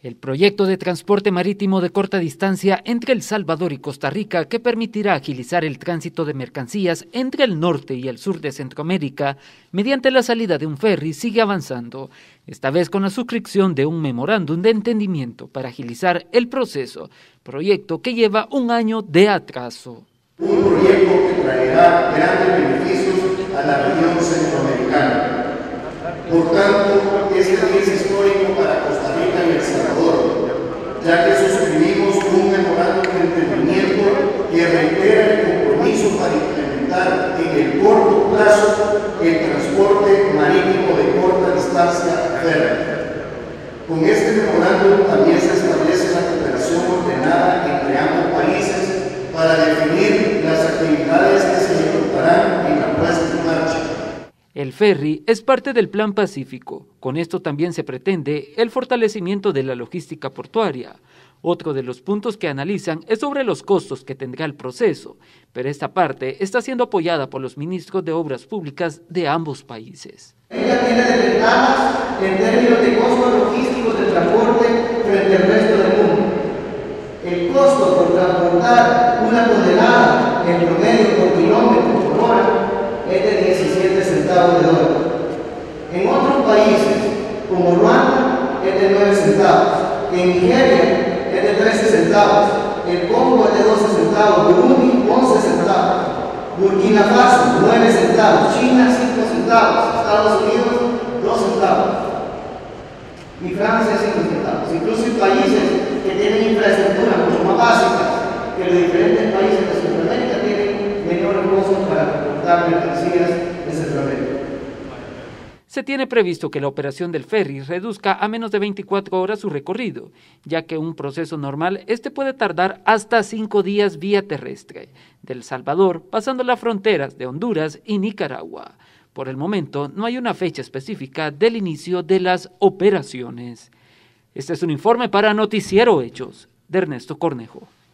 El proyecto de transporte marítimo de corta distancia entre El Salvador y Costa Rica, que permitirá agilizar el tránsito de mercancías entre el norte y el sur de Centroamérica mediante la salida de un ferry, sigue avanzando, esta vez con la suscripción de un memorándum de entendimiento para agilizar el proceso, proyecto que lleva un año de atraso. Un proyecto que traerá grandes beneficios a la región centroamericana. Por tanto, este día es histórico para Costa Rica y El Salvador, ya que suscribimos un memorándum de entendimiento que reitera el compromiso para implementar en el corto plazo el transporte marítimo de corta distancia ferry. Con este memorándum también se establece la cooperación ordenada entre ambos países para definir las actividades que se ejecutarán en la puesta en marcha. El ferry es parte del Plan Pacífico. Con esto también se pretende el fortalecimiento de la logística portuaria. Otro de los puntos que analizan es sobre los costos que tendrá el proceso, pero esta parte está siendo apoyada por los ministros de Obras Públicas de ambos países. Ella tiene desventajas en términos de costos logísticos de transporte frente al resto del mundo. El costo por transportar una tonelada en promedio por kilómetro por hora es de 17 centavos de dólar. En otros países, como Ruanda, es de 9 centavos. En Nigeria es de 13 centavos. El Congo es de 12 centavos. Burundi, 11 centavos. Burkina Faso, 9 centavos. China, 5 centavos. Estados Unidos, 2 centavos. Y Francia, 5 centavos. Incluso hay países que tienen infraestructura mucho más básicas que los diferentes países de Centroamérica tienen menores costos para transportar mercancías de Centroamérica. Se tiene previsto que la operación del ferry reduzca a menos de 24 horas su recorrido, ya que un proceso normal puede tardar hasta 5 días vía terrestre, de El Salvador pasando las fronteras de Honduras y Nicaragua. Por el momento no hay una fecha específica del inicio de las operaciones. Este es un informe para Noticiero Hechos de Ernesto Cornejo.